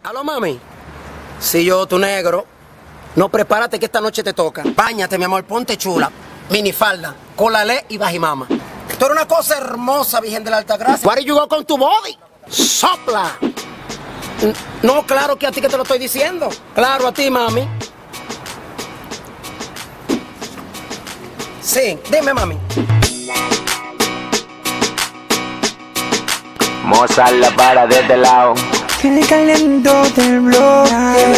Aló, mami. Si yo, tu negro. No, prepárate que esta noche te toca. Báñate, mi amor, ponte chula. Minifalda, colalé y bajimama. Tú eres una cosa hermosa, Virgen de la Altagracia. What are you go con tu body? Sopla. No, claro que a ti que te lo estoy diciendo. Claro, a ti, mami. Sí, dime, mami. Mozart la para de este lado. Que le calentó del blog.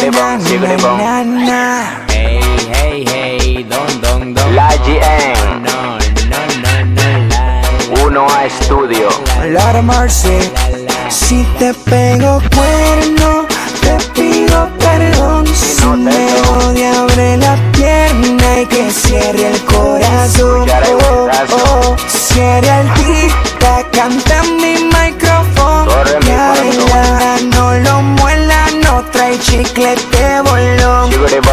Hey, hey, hey, don. La GN. No, la. 1A Estudio. Lara Marce. Si te pego cuerno, te pido perdón. Si me odia, abre la pierna y que cierre el corazón. Cierre el tic-tac, canta en mi micrófono. No lo muela, no trae chiclete bolón.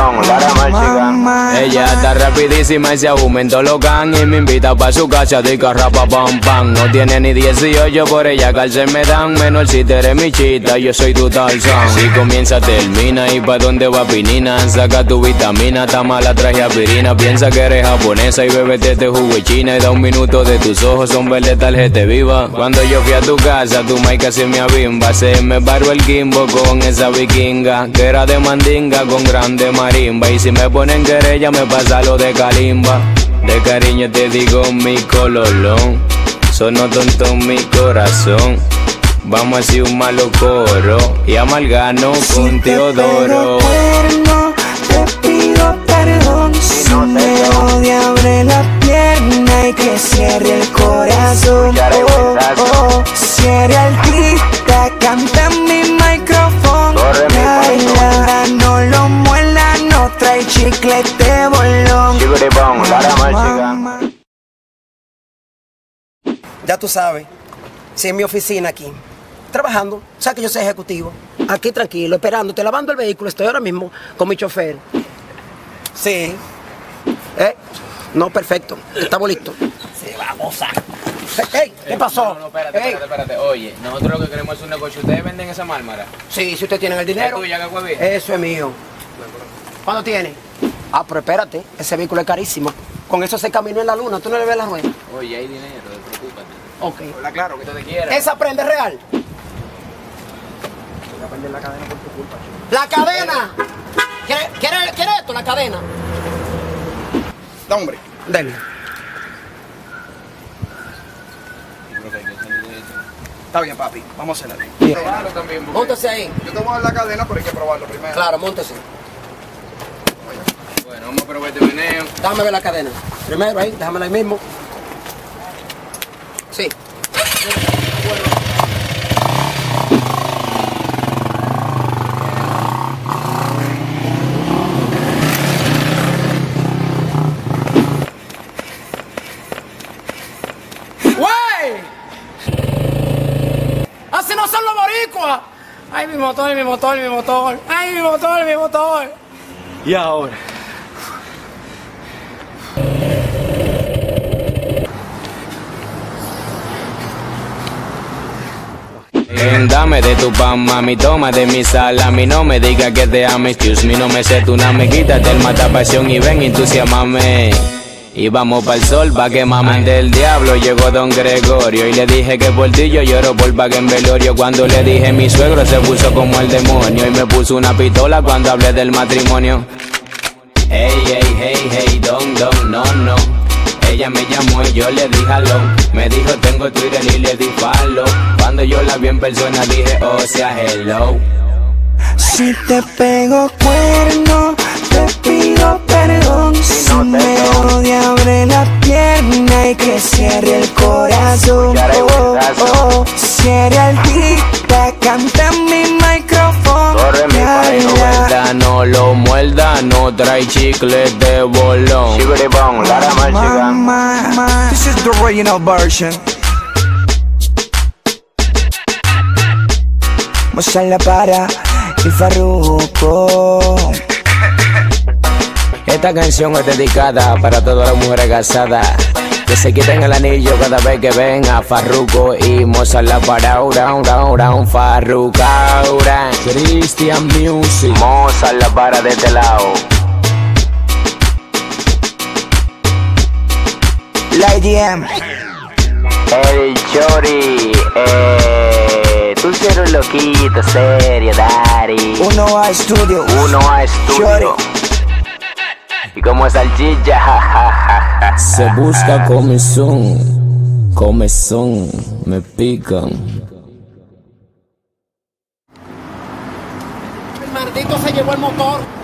Ella está rapidísima y se aumentó los gang. Y me invita pa' su casa de carrapa pam pam. No tiene ni 18, por ella cárcel me dan. Menor si te eres mi chita, yo soy tu Tarzán. Si comienza, termina, y pa' dónde va pinina. Saca tu vitamina, está mala, traje aspirina. Piensa que eres japonesa y bébete este jugo china. Y da un minuto de tus ojos, son verdes tarjeta viva. Cuando yo fui a tu casa, tu mai casi me abimba. Se me paró el gimbo con esa vikinga, que era de mandinga con grande marimba. Y si me ponen querella, me pasa lo de calimba. De cariño te digo mi cololón, sonó tonto en mi corazón. Vamos a hacer un malo coro y amalgano con Teodoro. Te pido perdón. Si me odia, abre la pierna y que cierre el corazón. Cierre el tic-tac, canta en mi micrófono. No lo muela, no trae chiclete bolón. Ya tú sabes. Si en mi oficina aquí. Trabajando, sabes que yo soy ejecutivo. Aquí tranquilo, esperándote, lavando el vehículo. Estoy ahora mismo con mi chofer. Sí. No, perfecto. Estamos listos. Sí, vamos a. Hey, ¿qué pasó? No, espérate. Oye, nosotros lo que queremos es un negocio. ¿Ustedes venden esa mármara? Sí, si ustedes tienen el dinero. ¿Es tuya, Cacuaví? Eso es mío. ¿Cuándo tiene? Ah, pero espérate, ese vehículo es carísimo. Con eso se caminó en la luna, ¿tú no le ves la rueda? Oye, hay dinero, preocúpate. Ok. Habla claro, que tú te quieras. ¿Esa prende real? Voy a perder la cadena por tu culpa, chico. ¡La cadena! ¿Quiere esto, la cadena? Da, hombre. Dale. Está bien, papi. Vamos a hacerlo. Probarlo también, porque... Móntese ahí. Yo te voy a dar la cadena, pero hay que probarlo primero. Claro, móntese. Bueno, vamos a probar este meneo. Déjame ver la cadena. Primero ahí, déjamela ahí mismo. Sí. ¡Güey! ¡Así no son los boricuas! ¡Ay, mi motor! ¡Ay, mi motor! ¿Y ahora? Dame de tu pan, mami, toma de mi salami. No me digas que te amo, excuse me, no me sé tu name. Quítate el matapasión y ven, entusiasmame. Y vamos pa'l sol pa' que mamen del diablo. Llegó don Gregorio y le dije que por ti yo lloro por pague en velorio. Cuando le dije mi suegro se puso como el demonio y me puso una pistola cuando hablé del matrimonio. Hey, don, no. Ella me llamó y yo le dije aló. Me dijo tengo Twitter y le di follow. Cuando yo la vi en persona dije oh sea hello. Si te pego cuerno, te pido perdón. Si me odia, abre la pierna y que cierre el corazón. Cierre el tic-tac, canta en mi micrófono. No lo muerda, no trae chicle de bolón. This is the original version. Mozart la para y Farruko. Esta canción es dedicada para todas las mujeres casadas Que se quiten el anillo cada vez que ven a Farruko y Mozart la para Farrukaura. Christian Music, Mozart la para de este lado. La IGM. El Chori, tú eres un loquito, serio, Dari. Uno a estudio. Chori. Y como salchicha, jajaja. Se busca comezón, me pican. El maldito se llevó el motor.